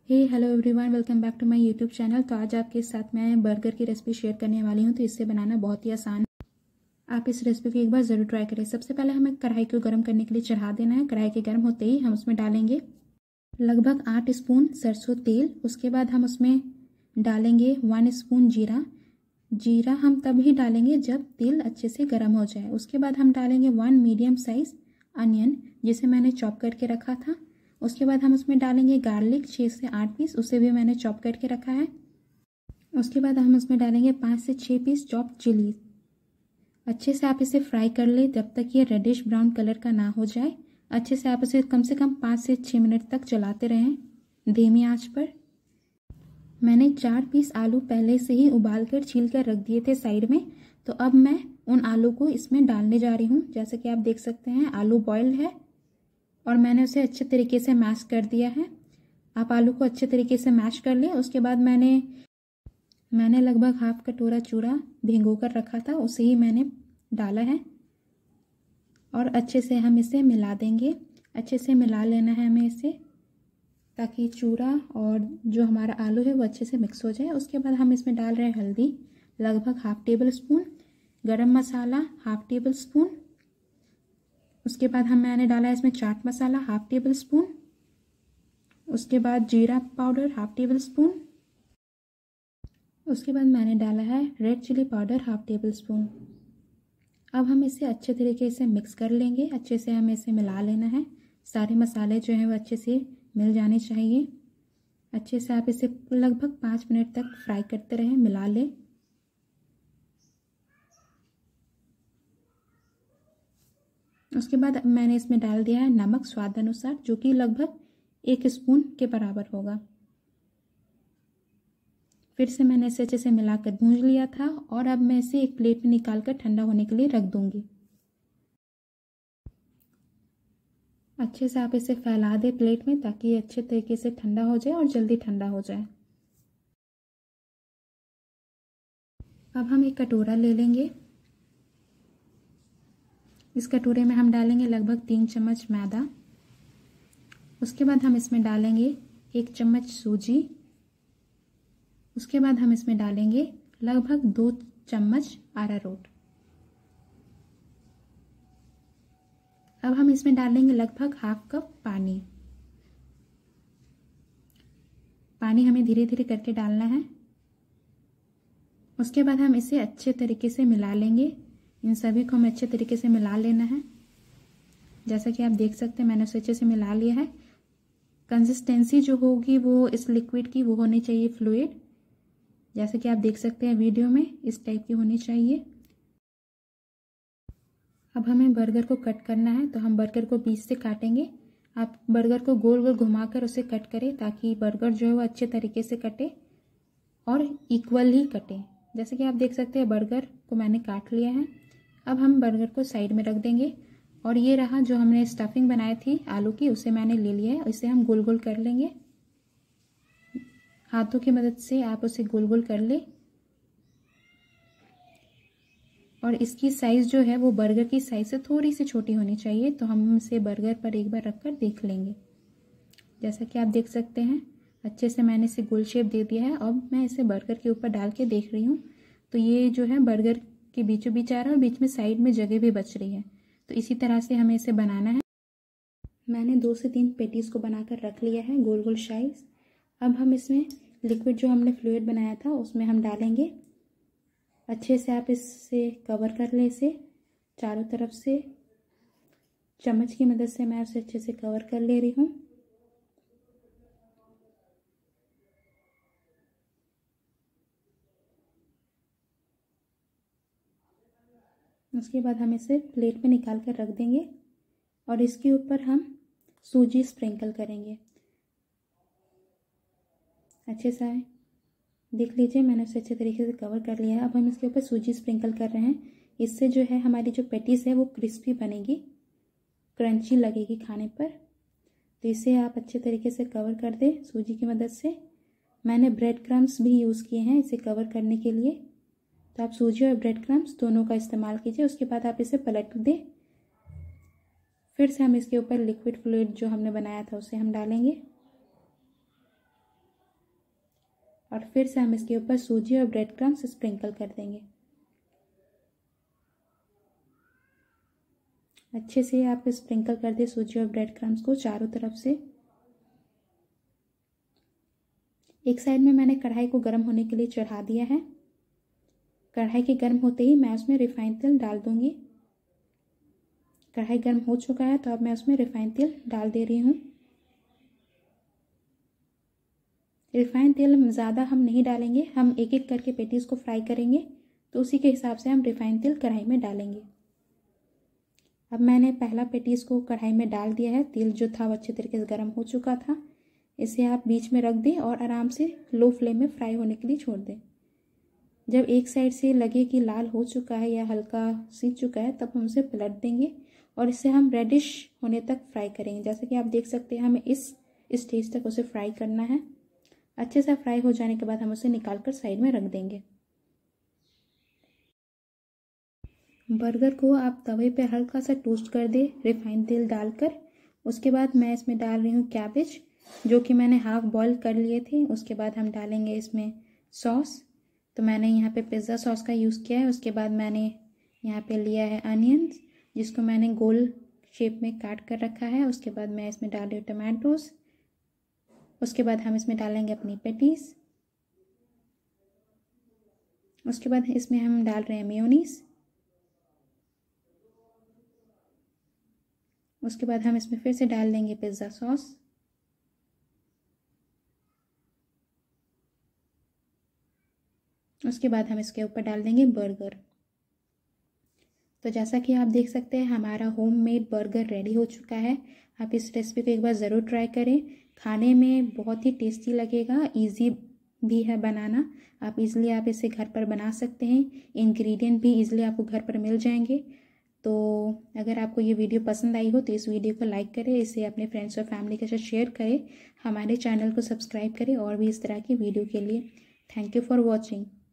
Hello everyone, welcome back to my YouTube channel. तो आज आपके साथ मैं बर्गर की रेसिपी शेयर करने वाली हूं। तो इससे बनाना बहुत ही आसान है। आप इस रेसिपी को एक बार ज़रूर ट्राई करें। सबसे पहले हमें कढ़ाई को गर्म करने के लिए चढ़ा देना है। कढ़ाई के गर्म होते ही हम उसमें डालेंगे लगभग 8 स्पून सरसों तेल। उसके बाद हम उसमें डालेंगे 1 स्पून जीरा। जीरा हम तभी डालेंगे जब तेल अच्छे से गर्म हो जाए। उसके बाद हम डालेंगे 1 मीडियम साइज अनियन, जिसे मैंने चॉप करके रखा था। उसके बाद हम उसमें डालेंगे गार्लिक 6 से 8 पीस, उसे भी मैंने चॉप करके रखा है। उसके बाद हम उसमें डालेंगे 5 से 6 पीस चॉप चिली। अच्छे से आप इसे फ्राई कर ले जब तक ये रेडिश ब्राउन कलर का ना हो जाए। अच्छे से आप इसे कम से कम 5 से 6 मिनट तक चलाते रहें धीमी आंच पर। मैंने 4 पीस आलू पहले से ही उबाल कर छील कर रख दिए थे साइड में। तो अब मैं उन आलू को इसमें डालने जा रही हूँ। जैसे कि आप देख सकते हैं आलू बॉइल्ड है और मैंने उसे अच्छे तरीके से मैश कर दिया है। आप आलू को अच्छे तरीके से मैश कर लें। उसके बाद मैंने लगभग हाफ कटोरा चूरा भिगो कर रखा था, उसे ही मैंने डाला है और अच्छे से हम इसे मिला देंगे। अच्छे से मिला लेना है हमें इसे, ताकि चूरा और जो हमारा आलू है वो अच्छे से मिक्स हो जाए। उसके बाद हम इसमें डाल रहे हैं हल्दी लगभग हाफ टेबल स्पून, गरम मसाला हाफ टेबल स्पून। उसके बाद मैंने डाला है इसमें chaat masala half tablespoon. उसके बाद जीरा पाउडर हाफ टेबल स्पून। उसके बाद मैंने डाला है red chilli powder half tablespoon. अब हम इसे अच्छे तरीके से मिक्स कर लेंगे। अच्छे से हमें इसे मिला लेना है। सारे मसाले जो हैं वो अच्छे से मिल जाने चाहिए। अच्छे से आप इसे लगभग 5 मिनट तक फ्राई करते रहें, मिला लें। उसके बाद मैंने इसमें डाल दिया है नमक स्वाद अनुसार, जो कि लगभग 1 स्पून के बराबर होगा। फिर से मैंने इसे अच्छे से मिलाकर भूंज लिया था और अब मैं इसे एक प्लेट में निकालकर ठंडा होने के लिए रख दूंगी। अच्छे से आप इसे फैला दें प्लेट में, ताकि ये अच्छे तरीके से ठंडा हो जाए और जल्दी ठंडा हो जाए। अब हम एक कटोरा ले लेंगे। इस कटोरे में हम डालेंगे लगभग 3 चम्मच मैदा। उसके बाद हम इसमें डालेंगे 1 चम्मच सूजी। उसके बाद हम इसमें डालेंगे लगभग 2 चम्मच अरारोट। अब हम इसमें डालेंगे लगभग हाफ कप पानी। पानी हमें धीरे धीरे करके डालना है। उसके बाद हम इसे अच्छे तरीके से मिला लेंगे। इन सभी को हमें अच्छे तरीके से मिला लेना है। जैसा कि आप देख सकते हैं मैंने उसे अच्छे से मिला लिया है। कंसिस्टेंसी जो होगी वो इस लिक्विड की वो होनी चाहिए फ्लूइड। जैसे कि आप देख सकते हैं वीडियो में इस टाइप की होनी चाहिए। अब हमें बर्गर को कट करना है, तो हम बर्गर को बीच से काटेंगे। आप बर्गर को गोल गोल घुमाकर उसे कट करें, ताकि बर्गर जो है वो अच्छे तरीके से कटे और इक्वल ही कटे। जैसे कि आप देख सकते हैं बर्गर को मैंने काट लिया है। अब हम बर्गर को साइड में रख देंगे और ये रहा जो हमने स्टफिंग बनाई थी आलू की, उसे मैंने ले लिया है। इसे हम गोल गोल कर लेंगे। हाथों की मदद से आप उसे गोल गोल कर ले और इसकी साइज़ जो है वो बर्गर की साइज़ से थोड़ी सी छोटी होनी चाहिए। तो हम इसे बर्गर पर एक बार रखकर देख लेंगे। जैसा कि आप देख सकते हैं अच्छे से मैंने इसे गोल शेप दे दिया है। अब मैं इसे बर्गर के ऊपर डाल के देख रही हूँ। तो ये जो है बर्गर के बीचों बीच आ रहा है और बीच में साइड में जगह भी बच रही है। तो इसी तरह से हमें इसे बनाना है। मैंने 2 से 3 पेटीज को बनाकर रख लिया है गोल गोल साइज। अब हम इसमें लिक्विड जो हमने फ्लूइड बनाया था उसमें हम डालेंगे। अच्छे से आप इससे कवर कर लें इसे चारों तरफ से। चम्मच की मदद से मैं उसे अच्छे से कवर कर ले रही हूँ। उसके बाद हम इसे प्लेट में निकाल कर रख देंगे और इसके ऊपर हम सूजी स्प्रिंकल करेंगे। अच्छे से देख लीजिए मैंने उसे अच्छे तरीके से कवर कर लिया है। अब हम इसके ऊपर सूजी स्प्रिंकल कर रहे हैं। इससे जो है हमारी जो पैटीज है वो क्रिस्पी बनेगी, क्रंची लगेगी खाने पर। तो इसे आप अच्छे तरीके से कवर कर दें सूजी की मदद से। मैंने ब्रेड क्रम्स भी यूज़ किए हैं इसे कवर करने के लिए। तो आप सूजी और ब्रेड क्रम्स दोनों का इस्तेमाल कीजिए। उसके बाद आप इसे पलट दें। फिर से हम इसके ऊपर लिक्विड फ्लूइड जो हमने बनाया था उसे हम डालेंगे। और फिर से हम इसके ऊपर सूजी और ब्रेड क्रम्स स्प्रिंकल कर देंगे। अच्छे से आप स्प्रिंकल कर दे सूजी और ब्रेड क्रम्स को चारों तरफ से। एक साइड में मैंने कढ़ाई को गर्म होने के लिए चढ़ा दिया है। कढ़ाई के गर्म होते ही मैं उसमें रिफाइंड तेल डाल दूंगी। कढ़ाई गर्म हो चुका है तो अब मैं उसमें रिफाइंड तेल डाल दे रही हूँ। रिफाइंड तेल ज़्यादा हम नहीं डालेंगे, हम एक एक करके पेटीज़ को फ्राई करेंगे तो उसी के हिसाब से हम रिफाइंड तेल कढ़ाई में डालेंगे। अब मैंने पहला पेटीज़ को कढ़ाई में डाल दिया है। तेल जो था वो अच्छे तरीके से गर्म हो चुका था। इसे आप बीच में रख दें और आराम से लो फ्लेम में फ्राई होने के लिए छोड़ दें। जब एक साइड से लगे कि लाल हो चुका है या हल्का सीज चुका है तब हम उसे पलट देंगे और इसे हम रेडिश होने तक फ्राई करेंगे। जैसे कि आप देख सकते हैं हमें इस स्टेज तक उसे फ्राई करना है। अच्छे से फ्राई हो जाने के बाद हम उसे निकाल कर साइड में रख देंगे। बर्गर को आप तवे पर हल्का सा टोस्ट कर दे रिफाइंड तेल डालकर। उसके बाद मैं इसमें डाल रही हूँ कैबेज जो कि मैंने हाफ बॉईल कर लिए थे। उसके बाद हम डालेंगे इसमें सॉस। तो मैंने यहाँ पे पिज़्ज़ा सॉस का यूज़ किया है। उसके बाद मैंने यहाँ पे लिया है अनियंस जिसको मैंने गोल शेप में काट कर रखा है। उसके बाद मैं इसमें डाल रही हूँ टमाटोस। उसके बाद हम इसमें डालेंगे अपनी पेटीज। उसके बाद इसमें हम डाल रहे हैं मेयोनीज। उसके बाद हम इसमें फिर से डाल देंगे पिज़्ज़ा सॉस। उसके बाद हम इसके ऊपर डाल देंगे बर्गर। तो जैसा कि आप देख सकते हैं हमारा होममेड बर्गर रेडी हो चुका है। आप इस रेसिपी को एक बार ज़रूर ट्राई करें। खाने में बहुत ही टेस्टी लगेगा, इजी भी है बनाना। आप इसे घर पर बना सकते हैं। इंग्रेडिएंट भी इजीली आपको घर पर मिल जाएंगे। तो अगर आपको ये वीडियो पसंद आई हो तो इस वीडियो को लाइक करें, इसे अपने फ्रेंड्स और फैमिली के साथ शेयर करें, हमारे चैनल को सब्सक्राइब करें और भी इस तरह की वीडियो के लिए। Thank you for watching.